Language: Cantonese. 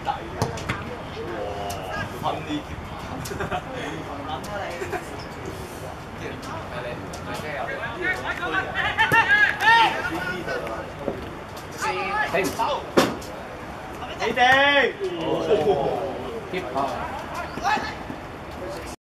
哇，噴呢條睇唔到。 你哋， 接球。